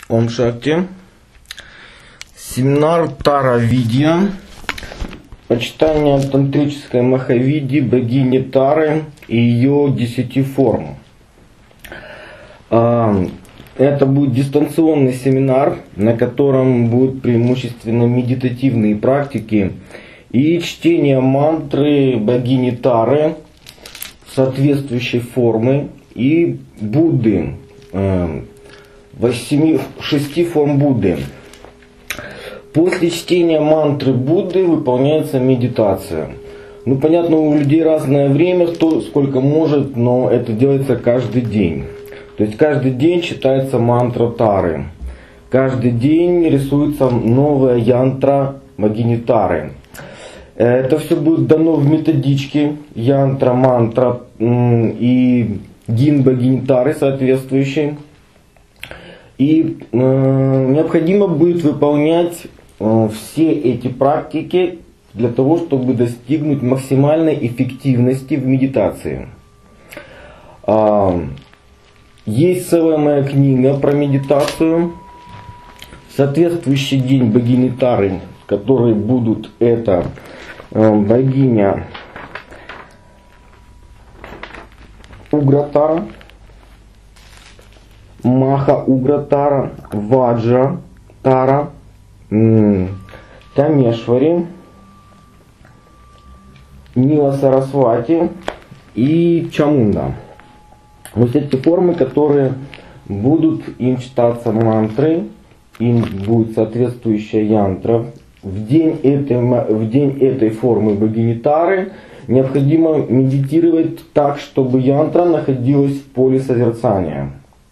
Ом Шакти. Семинар Тара Видья. Почитание тантрической Махавидьи, богини Тары и ее 10 форм. Это будет дистанционный семинар, на котором будут преимущественно медитативные практики и чтение мантры богини Тары соответствующей формы и Будды, 6 форм Будды. После чтения мантры Будды выполняется медитация. Ну, понятно, у людей разное время, кто сколько может, но это делается каждый день. То есть каждый день читается мантра Тары. Каждый день рисуется новая янтра богини Тары. Это все будет дано в методичке янтра, мантра и гимн богини Тары соответствующий. И необходимо будет выполнять все эти практики для того, чтобы достигнуть максимальной эффективности в медитации. Есть целая моя книга про медитацию. Соответствующий день богини Тары, в которой будут это богиня Угратара, Маха Угратара, Ваджра Тара, Камешвари, Нила Сарасвати и Чамунда. Вот эти формы, которые будут им читаться мантры, им будет соответствующая янтра. В день этой формы богини Тары необходимо медитировать так, чтобы янтра находилась в поле созерцания.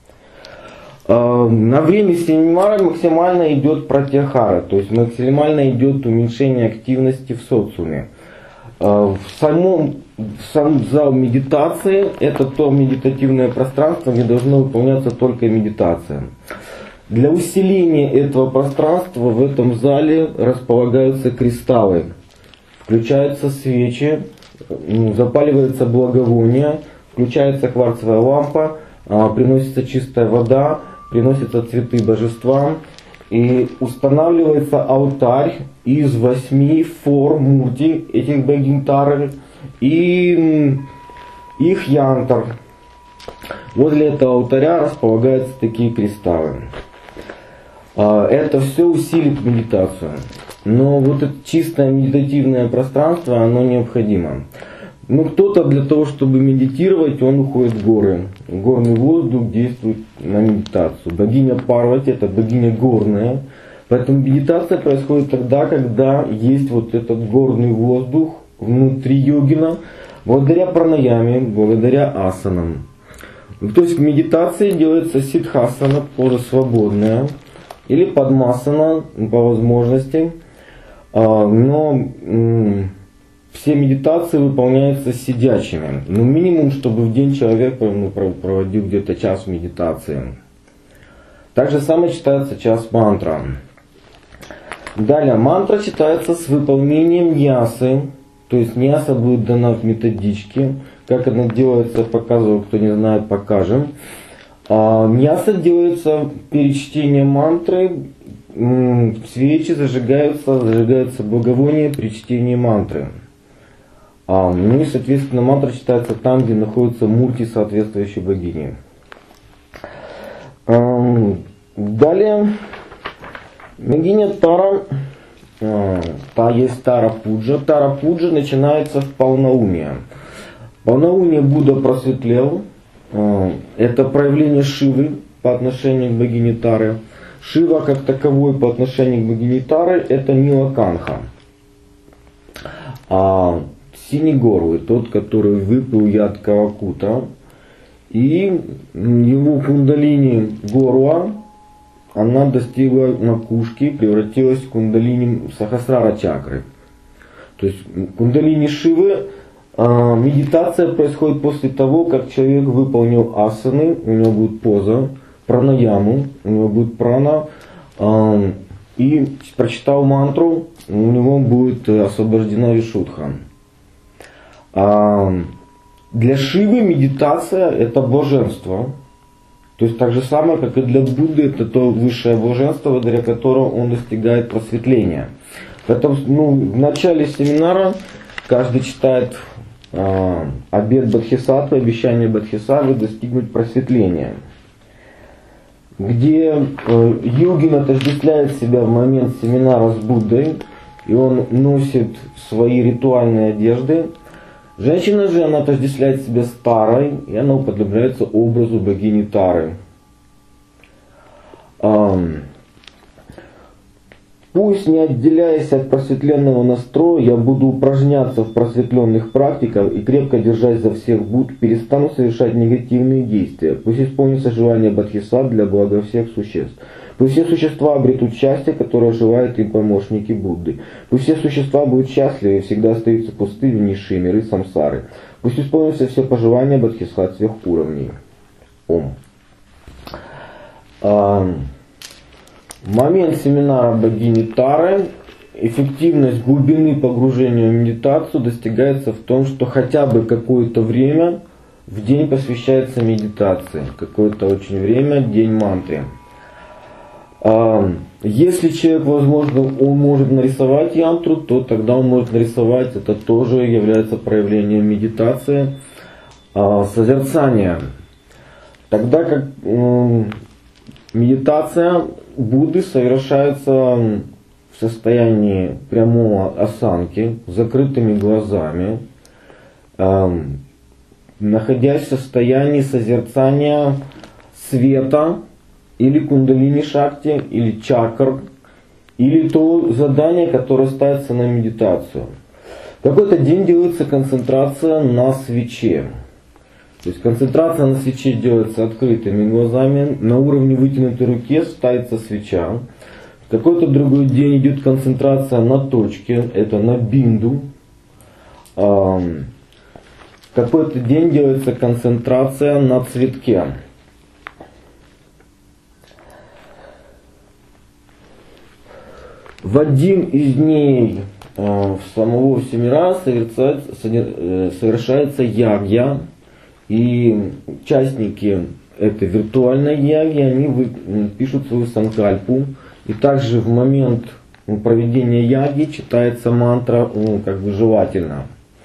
На время семинара максимально идет пратьяхара, то есть максимально идет уменьшение активности в социуме. Сам зал медитации — это то медитативное пространство, где должна выполняться только медитация. Для усиления этого пространства в этом зале располагаются кристаллы, включаются свечи, запаливается благовоние, включается кварцевая лампа, приносится чистая вода, приносятся цветы божествам и устанавливается алтарь из 8 форм мурти этих богинь Тары и их янтр. Возле этого алтаря располагаются такие кристаллы. Это все усилит медитацию. Но вот это чистое медитативное пространство, оно необходимо. Ну, кто-то для того, чтобы медитировать, он уходит в горы. Горный воздух действует на медитацию. Богиня Парвати — это богиня горная. Поэтому медитация происходит тогда, когда есть вот этот горный воздух внутри йогина, благодаря пранаяме, благодаря асанам. То есть в медитации делается сиддхасана, поза свободная, или падмасана по возможности. Но все медитации выполняются сидячими. Ну, минимум, чтобы в день человек проводил где-то час медитации. Также самое читается час мантра. Далее, мантра читается с выполнением ньясы. То есть ньяса будет дана в методичке. Как она делается, показываю, кто не знает, покажем. Ньяса делается перед чтением мантры. Свечи зажигаются благовония при чтении мантры. Ну и, соответственно, мантра читается там, где находится мурти соответствующей богини. Далее, богиня Тара, есть Тара Пуджа. Тара Пуджа начинается в полнолуние. Полнолуние Будда просветлел. Это проявление Шивы по отношению к богине Тары. Шива как таковой по отношению к богине Тары — это Нилаканха. Синегору, тот, который выпил яд Кавакута, и его кундалини Горуа, она достигла макушки, превратилась в кундалини Сахасрара чакры. То есть кундалини Шивы, медитация происходит после того, как человек выполнил асаны, у него будет поза, пранаяму, у него будет прана, и прочитал мантру, у него будет освобождена вишудха. Для Шивы медитация — это блаженство. То есть так же самое, как и для Будды, это то высшее блаженство, благодаря которому он достигает просветления. Поэтому в начале семинара каждый читает обет Бодхисаттвы, обещание Бодхисаттвы достигнуть просветления, где йогин отождествляет себя в момент семинара с Буддой, и он носит свои ритуальные одежды. Женщина же, она отождествляет себя с Тарой, и она уподобляется образу богини Тары. Пусть, не отделяясь от просветленного настроя, я буду упражняться в просветленных практиках и, крепко держась за всех Будд, перестану совершать негативные действия. Пусть исполнится желание Бодхисаттв для блага всех существ. Пусть все существа обретут счастье, которое оживает им помощники Будды. Пусть все существа будут счастливы и всегда остаются пустыми в низшие миры самсары. Пусть исполнятся все пожелания Бодхисаттв всех уровней. Ом. В момент семинара богини Тары эффективность глубины погружения в медитацию достигается в том, что хотя бы какое-то время в день посвящается медитации. Какое-то очень время, день мантре. Если человек, возможно, он может нарисовать янтру, то тогда он может нарисовать, это тоже является проявлением медитации, созерцания. Тогда как медитация Будды совершается в состоянии прямого осанки, с закрытыми глазами, находясь в состоянии созерцания света, или кундалини шакти, или чакр, или то задание, которое ставится на медитацию. В какой-то день делается концентрация на свече. То есть концентрация на свече делается открытыми глазами, на уровне вытянутой руки ставится свеча. В какой-то другой день идет концентрация на точке, это на бинду. В какой-то день делается концентрация на цветке. В один из дней самого семинара совершается ягья, и участники этой виртуальной ягьи, они пишут свою санкальпу, и также в момент проведения ягьи читается мантра как бы желательно.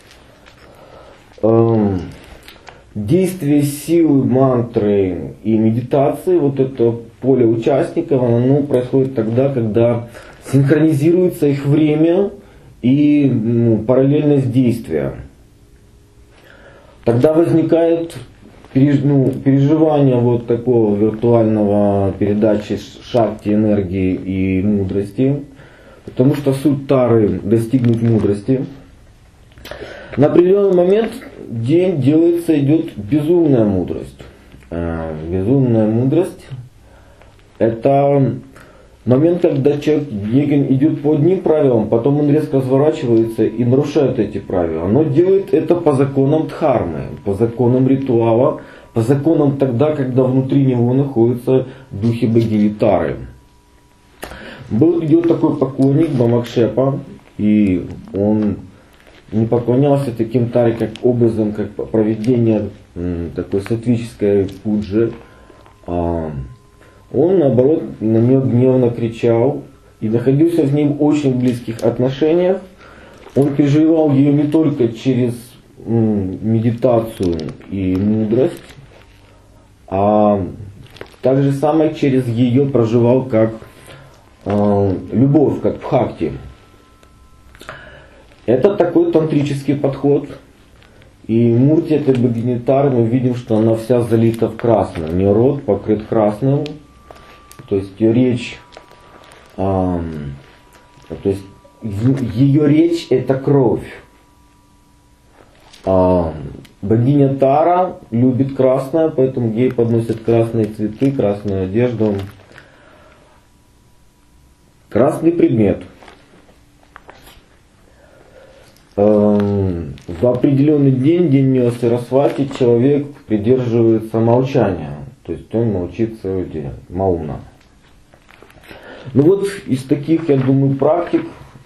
Действие силы мантры и медитации, вот это поле участников, оно происходит тогда, когда синхронизируется их время и параллельность действия. Тогда возникает переживание вот такого виртуального передачи шакти, энергии и мудрости, потому что суть Тары — достигнуть мудрости. На определенный момент день идет безумная мудрость. Безумная мудрость — это момент, когда человек идет по одним правилам, потом он резко разворачивается и нарушает эти правила. Но делает это по законам дхармы, по законам ритуала, по законам тогда, когда внутри него находятся духи богини Тары. Идет такой поклонник Бамакшепа, и он не поклонялся таким Таре как образом, как проведение такой сатвической пуджи. Он, наоборот, на нее гневно кричал и находился с ним в очень близких отношениях. Он переживал ее не только через медитацию и мудрость, а также самое через ее проживал как любовь, как бхакти. Это такой тантрический подход. И мурти этой богини Тары, мы видим, что она вся залита в красном. У нее рот покрыт красным. То есть ее речь, ее речь — это кровь. Богиня Тара любит красное, поэтому ей подносят красные цветы, красную одежду. Красный предмет. В определенный день, день Ньосарасвати, человек придерживается молчания. То есть он молчит целый день, маумна. Ну вот из таких, я думаю, практик,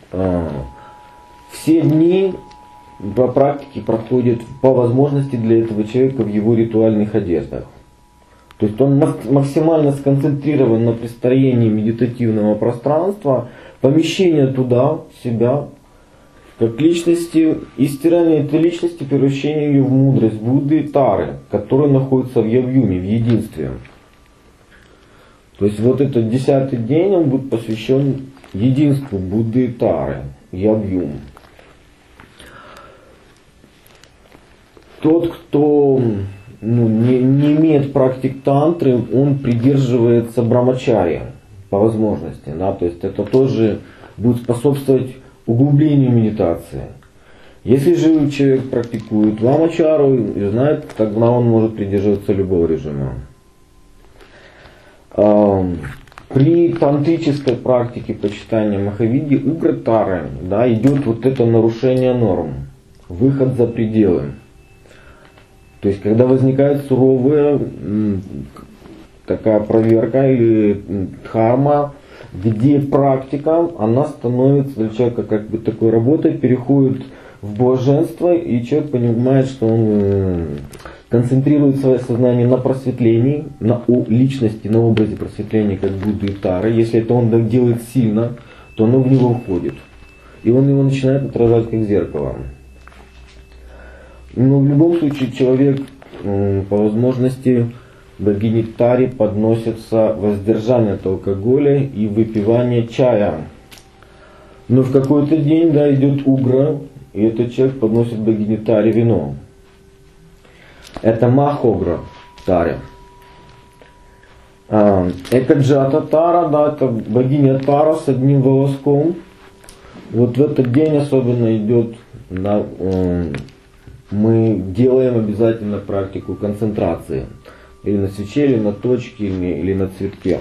все дни по практике проходят по возможности для этого человека в его ритуальных одеждах. То есть он максимально сконцентрирован на построении медитативного пространства, помещение туда, себя, как личности, и стирание этой личности, превращение ее в мудрость Будды Тары, которая находится в Явьюме, в единстве. То есть вот этот 10-й день, он будет посвящен единству Будды Тары, Явьюм. Тот, кто не имеет практик тантры, он придерживается брамачарья по возможности. Да? То есть это тоже будет способствовать углублению медитации. Если же человек практикует вамачару и знает, тогда он может придерживаться любого режима. При тантрической практике почитания Махавидьи угратары, да, идет вот это нарушение норм, выход за пределы. То есть, когда возникает суровая такая проверка или дхарма, где практика, она становится для человека как бы такой работой, переходит в блаженство, и человек понимает, что он концентрирует свое сознание на просветлении, на личности, на образе просветления, как Будды и Тары. Если это он делает сильно, то оно в него входит. И он его начинает отражать как зеркало. Но в любом случае человек по возможности богине Таре подносится воздержание от алкоголя и выпивание чая. Но в какой-то день, да, идет угра, и этот человек подносит богине Таре вино. Это Махогра Таре. Экаджата Тара, да, это богиня Тара с одним волоском. Вот в этот день особенно идет, да, мы делаем обязательно практику концентрации. Или на свече, или на точке, или на цветке.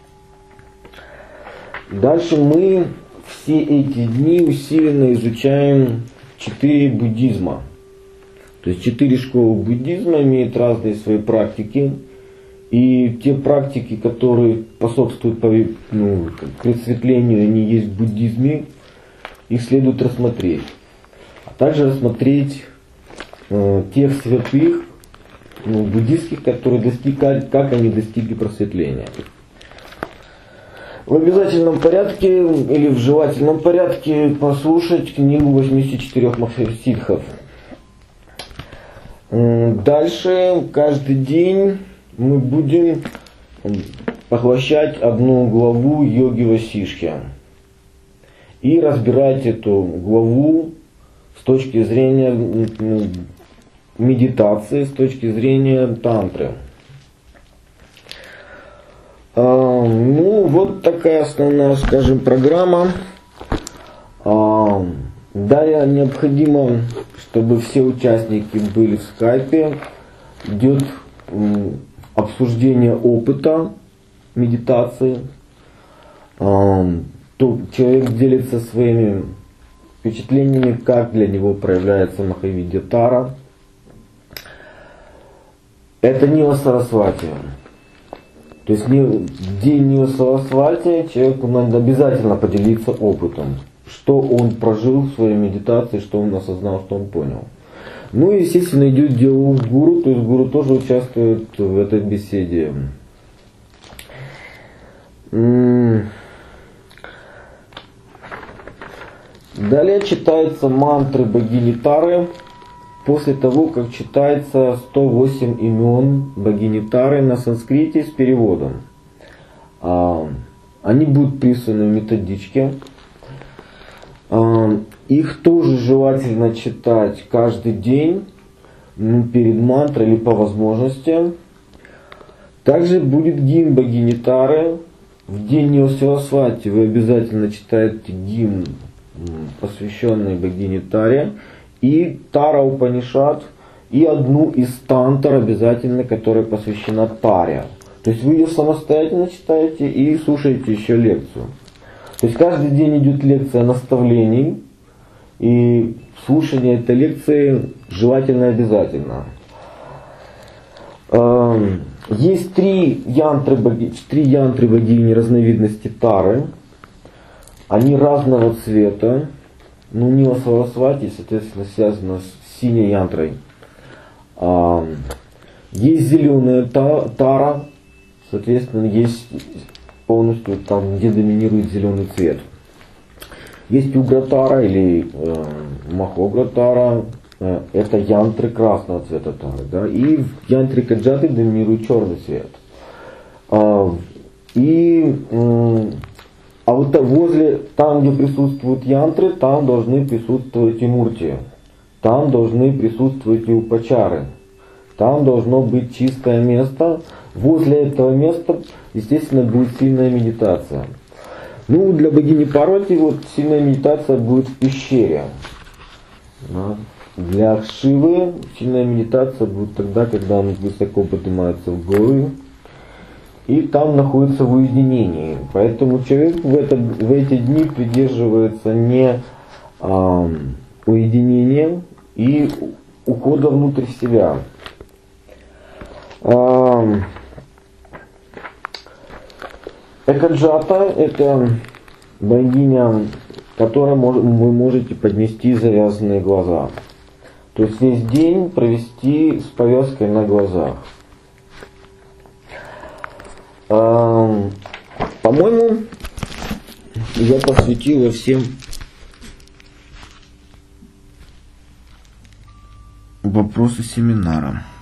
Дальше мы все эти дни усиленно изучаем 4 буддизма. То есть 4 школы буддизма имеют разные свои практики. И те практики, которые способствуют просветлению, они есть в буддизме, их следует рассмотреть. А также рассмотреть тех святых буддистских, которые достигли, как они достигли просветления. В обязательном порядке или в желательном порядке послушать книгу 84 Махасидхов. Дальше каждый день мы будем поглощать одну главу Йоги Васишки и разбирать эту главу с точки зрения медитации, с точки зрения тантры. Ну, вот такая основная, скажем, программа. Далее необходимо, чтобы все участники были в скайпе. Идет обсуждение опыта медитации. Человек делится своими впечатлениями, как для него проявляется Махавидья Тара. Это Нила Сарасвати. То есть в день Нила Сарасвати человеку надо обязательно поделиться опытом, что он прожил в своей медитации, что он осознал, что он понял. Ну и, естественно, идет диалог с гуру, то есть гуру тоже участвует в этой беседе. Далее читаются мантры богини Тары. После того, как читается 108 имен богини Тары на санскрите с переводом. Они будут присланы в методичке. Их тоже желательно читать каждый день перед мантрой или по возможности. Также будет гимн богини Тары. В день Нила Сарасвати вы обязательно читаете гимн, посвященный богине Таре. И Тара Упанишад, и одну из тантр обязательно, которая посвящена Таре. То есть вы ее самостоятельно читаете и слушаете еще лекцию. То есть каждый день идет лекция наставлений, и слушание этой лекции желательно обязательно. Есть три янтры богини разновидности Тары. Они разного цвета. Ну, Нила Сарасвати, соответственно, связано с синей янтрой. Есть зеленая Тара, соответственно, есть полностью там, где доминирует зеленый цвет. Есть угратара или махогратара, это янтры красного цвета тары, да, и в янтре каджаты доминирует черный цвет. А вот возле, там, где присутствуют янтры, там должны присутствовать и мурти, там должны присутствовать и упачары, там должно быть чистое место. Возле этого места, естественно, будет сильная медитация. Ну, для богини Парвати вот сильная медитация будет в пещере. Да. Для Шивы сильная медитация будет тогда, когда он высоко поднимается в горы и там находится в уединении. Поэтому человек в эти дни придерживается не уединения и ухода внутрь себя. Экаджата — это богиня, которой вы можете поднести завязанные глаза. То есть весь день провести с повязкой на глазах. По-моему, я посвятила всем вопросы семинара.